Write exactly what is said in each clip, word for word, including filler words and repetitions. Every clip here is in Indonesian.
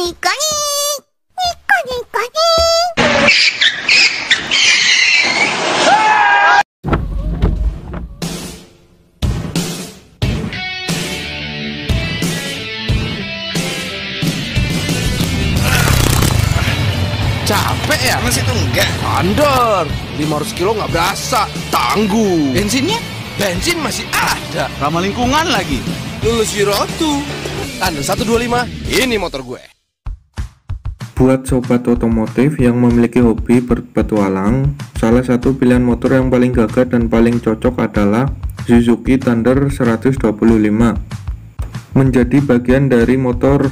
ニコニニコニコニ。 Capek ya? Masih itu enggak? Under lima ratus kilo nggak berasa. Tangguh. Bensinnya? Bensin masih ada. Ramah lingkungan lagi. Lulus Euro tuh. Under seratus dua puluh lima. Ini motor gue. Buat sobat otomotif yang memiliki hobi berpetualang, salah satu pilihan motor yang paling gagah dan paling cocok adalah Suzuki Thunder seratus dua puluh lima. Menjadi bagian dari motor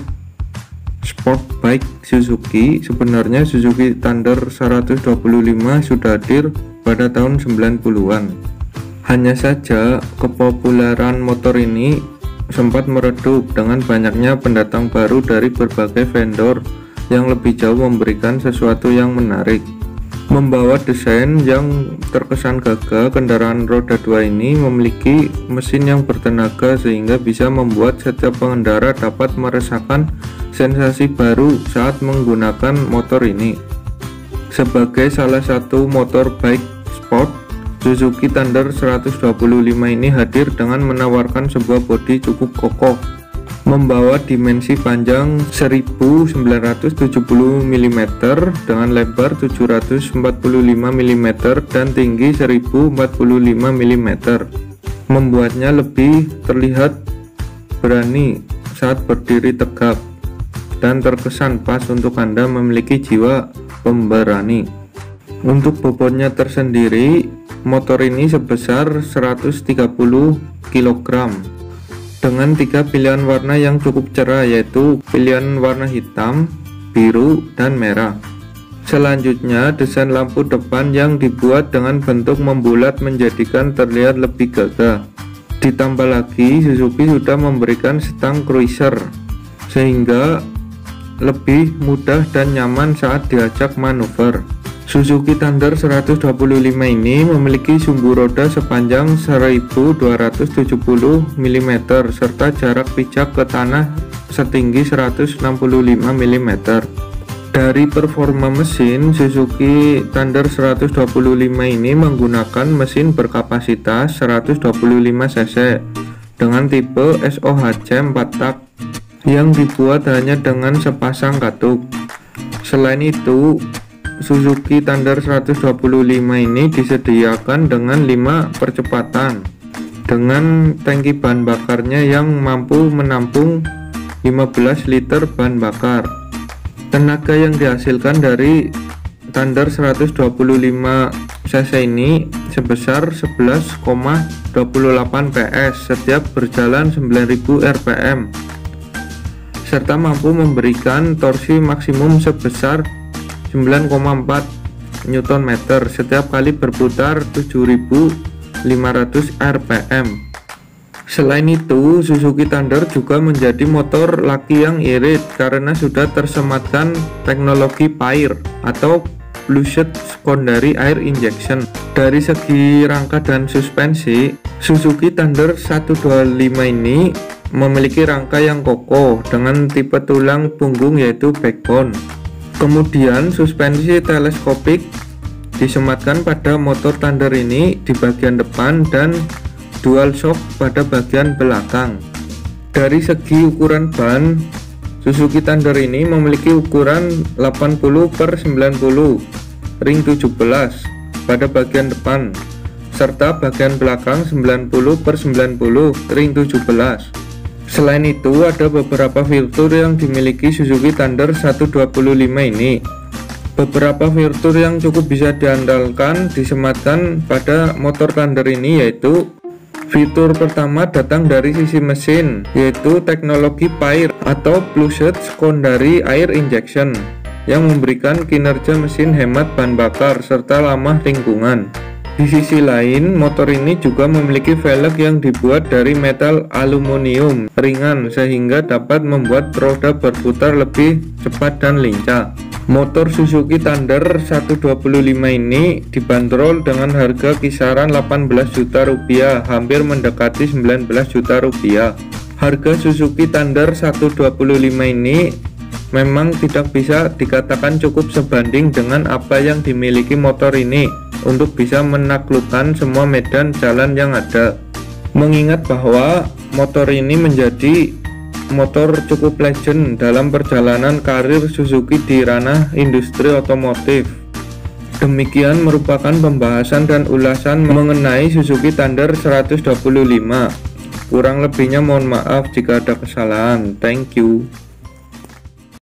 sport bike Suzuki, sebenarnya Suzuki Thunder seratus dua puluh lima sudah hadir pada tahun sembilan puluhan. Hanya saja kepopuleran motor ini sempat meredup dengan banyaknya pendatang baru dari berbagai vendor yang lebih jauh memberikan sesuatu yang menarik. Membawa desain yang terkesan gagah, kendaraan roda dua ini memiliki mesin yang bertenaga sehingga bisa membuat setiap pengendara dapat merasakan sensasi baru saat menggunakan motor ini. Sebagai salah satu motor bike sport, Suzuki Thunder seratus dua puluh lima ini hadir dengan menawarkan sebuah bodi cukup kokoh, membawa dimensi panjang seribu sembilan ratus tujuh puluh milimeter dengan lebar tujuh ratus empat puluh lima milimeter dan tinggi seribu empat puluh lima milimeter, membuatnya lebih terlihat berani saat berdiri tegap dan terkesan pas untuk Anda memiliki jiwa pemberani. Untuk bobotnya tersendiri, motor ini sebesar seratus tiga puluh kilogram dengan tiga pilihan warna yang cukup cerah, yaitu pilihan warna hitam, biru, dan merah. Selanjutnya, desain lampu depan yang dibuat dengan bentuk membulat menjadikan terlihat lebih gagah. Ditambah lagi, Suzuki sudah memberikan stang cruiser sehingga lebih mudah dan nyaman saat diajak manuver. Suzuki Thunder seratus dua puluh lima ini memiliki sumbu roda sepanjang seribu dua ratus tujuh puluh milimeter serta jarak pijak ke tanah setinggi seratus enam puluh lima milimeter. Dari performa mesin, Suzuki Thunder seratus dua puluh lima ini menggunakan mesin berkapasitas seratus dua puluh lima cc dengan tipe S O H C empat tak yang dibuat hanya dengan sepasang katup. Selain itu, Suzuki Thunder seratus dua puluh lima ini disediakan dengan lima percepatan dengan tangki bahan bakarnya yang mampu menampung lima belas liter bahan bakar. Tenaga yang dihasilkan dari Thunder seratus dua puluh lima cc ini sebesar sebelas koma dua delapan P S setiap berjalan sembilan ribu R P M serta mampu memberikan torsi maksimum sebesar sembilan koma empat newton meter setiap kali berputar tujuh ribu lima ratus R P M. Selain itu, Suzuki Thunder juga menjadi motor laki yang irit karena sudah tersematkan teknologi P A I R atau Fluid Secondary Air Injection. Dari segi rangka dan suspensi, Suzuki Thunder seratus dua puluh lima ini memiliki rangka yang kokoh dengan tipe tulang punggung yaitu backbone. Kemudian suspensi teleskopik disematkan pada motor Thunder ini di bagian depan dan dual shock pada bagian belakang. Dari segi ukuran ban, Suzuki Thunder ini memiliki ukuran delapan puluh per sembilan puluh ring tujuh belas pada bagian depan serta bagian belakang sembilan puluh per sembilan puluh ring tujuh belas. Selain itu, ada beberapa fitur yang dimiliki Suzuki Thunder seratus dua puluh lima ini. Beberapa fitur yang cukup bisa diandalkan disematkan pada motor Thunder ini, yaitu fitur pertama datang dari sisi mesin, yaitu teknologi P A I R atau Fluid Secondary Air Injection yang memberikan kinerja mesin hemat bahan bakar serta ramah lingkungan. Di sisi lain, motor ini juga memiliki velg yang dibuat dari metal aluminium ringan sehingga dapat membuat roda berputar lebih cepat dan lincah. Motor Suzuki Thunder seratus dua puluh lima ini dibanderol dengan harga kisaran delapan belas juta rupiah, hampir mendekati sembilan belas juta rupiah. Harga Suzuki Thunder seratus dua puluh lima ini memang tidak bisa dikatakan cukup sebanding dengan apa yang dimiliki motor ini untuk bisa menaklukkan semua medan jalan yang ada. Mengingat bahwa motor ini menjadi motor cukup legend dalam perjalanan karir Suzuki di ranah industri otomotif. Demikian merupakan pembahasan dan ulasan mengenai Suzuki Thunder seratus dua puluh lima. Kurang lebihnya mohon maaf jika ada kesalahan. Thank you.